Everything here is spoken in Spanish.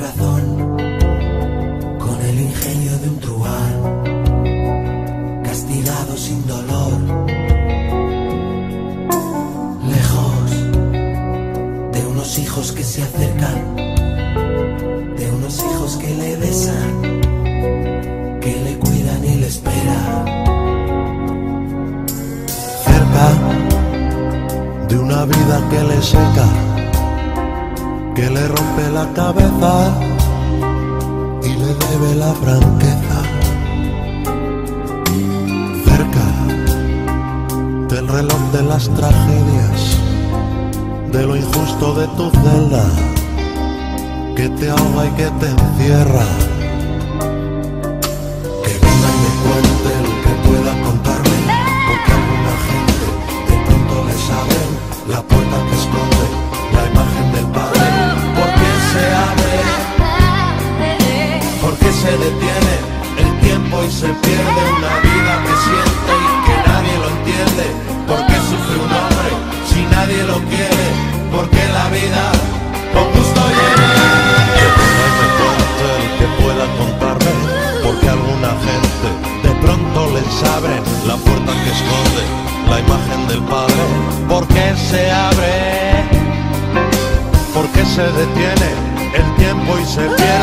razón, con el ingenio de un truán, castigado sin dolor, lejos de unos hijos que se acercan, de unos hijos que le besan, que le cuidan y le esperan. Cerca de una vida que le seca, que le rompe la cabeza y le debe la franqueza. Cerca del reloj de las tragedias, de lo injusto de tu celda, que te ahoga y que te encierra. Que venga y me cuente lo que pueda contarme, porque alguna gente de pronto le sabe la puerta que esconde la imagen del Padre. ¿Por qué se abre? ¿Por qué se detiene el tiempo y se pierde una vida que siente y que nadie lo entiende? ¿Por qué sufre un hombre si nadie lo quiere? ¿Por qué la vida con gusto llena? Que venga y me cuente el que pueda contarme, porque alguna gente de pronto les abre la puerta que esconde la imagen del Padre. ¿Por qué se abre? ¿Por qué se detiene el tiempo y se pierde